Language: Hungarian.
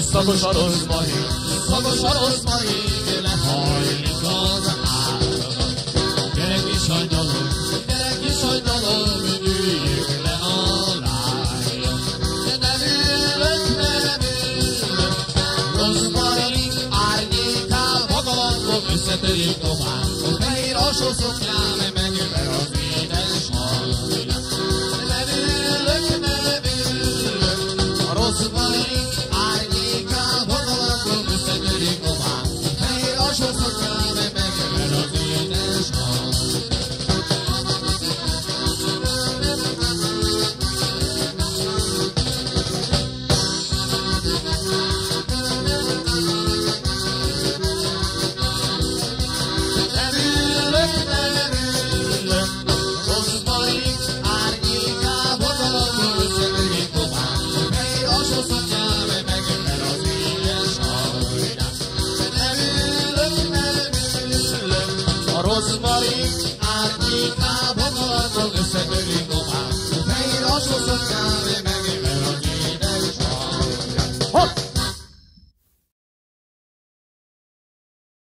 szagos a rozmarin, lehajlik az állagat. Gyere kis agydalom, üljünk le alája. De nem ülök, rozmarin árnyékába galambom, összetörik tovább, a fehér alsó szoknyám, megüver az édes hajját. Nem ülök, a rozmarin árnyékába galambom, összetörik tovább, a fehér alsó szoknyám, megüver az édes hajját. Rozmarin árnyékában